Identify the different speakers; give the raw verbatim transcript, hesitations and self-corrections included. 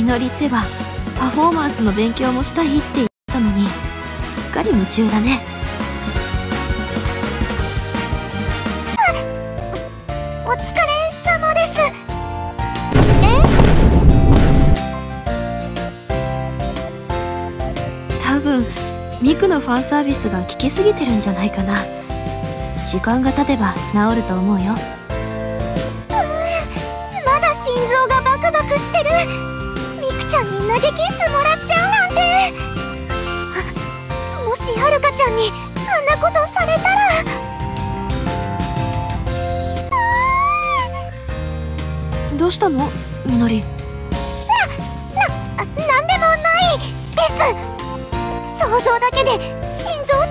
Speaker 1: みのりってばパフォーマンスの勉強もしたいって言ったのにすっかり夢中だね。
Speaker 2: お疲れ様です。
Speaker 1: え？多分ミクのファンサービスが効きすぎてるんじゃないかな。時間が経てば治ると思うよ。
Speaker 2: まだ心臓がバクバクしてる。ミクちゃんに投げキッスもらっちゃうなんて。もしはるかちゃんにあんなことされたら。
Speaker 1: どうしたのみのり？
Speaker 2: な、な、なんでもないです。想像だけで心臓